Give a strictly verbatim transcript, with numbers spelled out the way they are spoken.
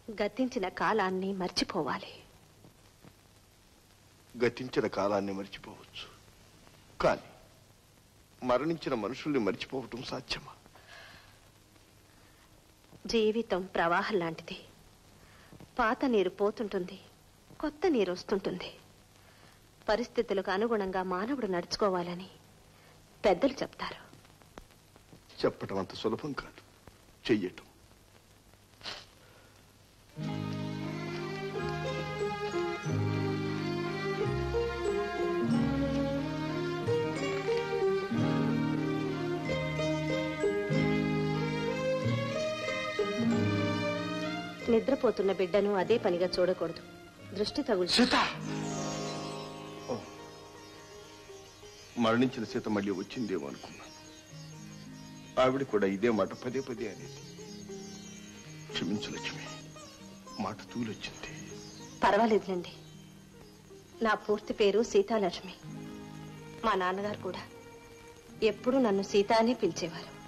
గతించిన కాలాన్ని మర్చిపోవాలి. గతించిన కాలాన్ని మర్చిపోవచ్చు, కానీ మరణించిన మనుషుల్ని మర్చిపోవటం సాధ్యమా? జీవితం ప్రవాహం లాంటిది. పాత నీరు పోతుంటుంది, కొత్త నీరు వస్తుంటుంది. పరిస్థితులకు అనుగుణంగా మానవుడు నడుచుకోవాలని పెద్దలు చెప్తారు. చెప్పటం అంత సులభం కాదు, చెయ్యటం. నిద్రపోతున్న బిడ్డను అదే పనిగా చూడకూడదు. దృష్టి తగులు. సీత! మరణించిన సీత మళ్ళీ వచ్చిందేమో అనుకున్నాను. ఆవిడ కూడా ఇదే మాట పదే పదే అనేది. క్షమించు లక్ష్మి, మాట తూలొచ్చింది. పర్వాలేదులేండి. నా పూర్తి పేరు సీతాలక్ష్మి. మా నాన్నగారు కూడా ఎప్పుడూ నన్ను సీత అనే పిలిచేవారు.